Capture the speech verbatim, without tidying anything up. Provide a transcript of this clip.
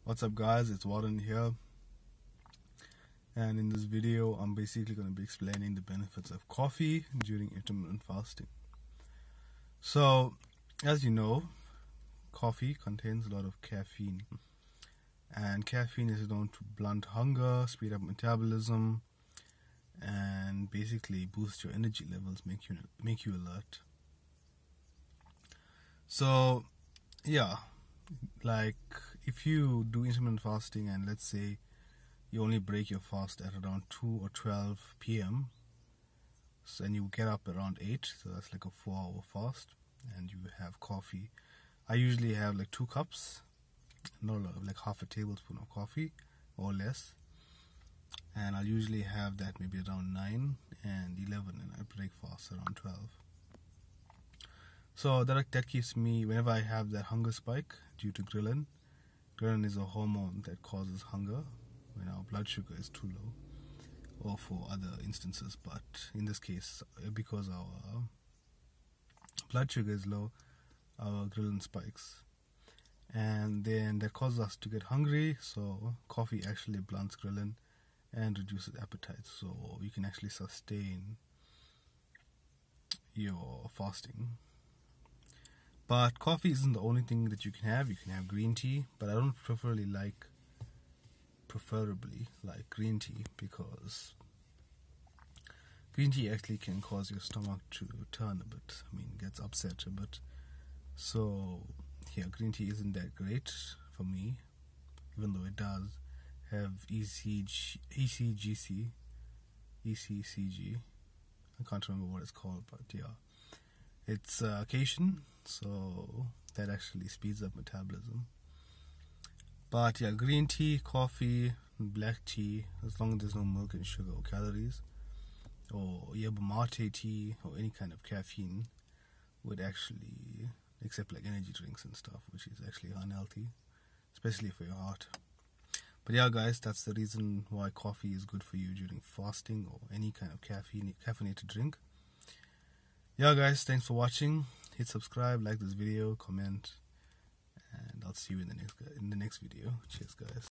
What's up guys, it's Warren here, and in this video I'm basically going to be explaining the benefits of coffee during intermittent fasting. So as you know, coffee contains a lot of caffeine, and caffeine is known to blunt hunger, speed up metabolism, and basically boost your energy levels, make you make you alert. So yeah, like if you do intermittent fasting and let's say you only break your fast at around two or twelve p m so, and you get up around eight, so that's like a four hour fast, and you have coffee. I usually have like two cups, not like half a tablespoon of coffee or less, and I'll usually have that maybe around nine and eleven, and I break fast around twelve. So that, that keeps me, whenever I have that hunger spike due to ghrelin, ghrelin is a hormone that causes hunger when our blood sugar is too low, or for other instances, but in this case, because our blood sugar is low, our ghrelin spikes, and then that causes us to get hungry. So coffee actually blunts ghrelin and reduces appetite, so you can actually sustain your fasting. But coffee isn't the only thing that you can have. You can have green tea, but I don't preferably like preferably like green tea because green tea actually can cause your stomach to turn a bit. I mean, gets upset a bit. So yeah, green tea isn't that great for me, even though it does have E C G, E C G C, E C C G. I can't remember what it's called, but yeah, it's uh, casein, so that actually speeds up metabolism. But yeah, green tea, coffee, black tea, as long as there's no milk and sugar or calories, or yerba mate tea or any kind of caffeine would actually, except like energy drinks and stuff, which is actually unhealthy, especially for your heart. But yeah guys, that's the reason why coffee is good for you during fasting or any kind of caffeine caffeinated drink. Yeah guys, thanks for watching. Hit subscribe, like this video, comment, and I'll see you in the next in the next video. Cheers guys.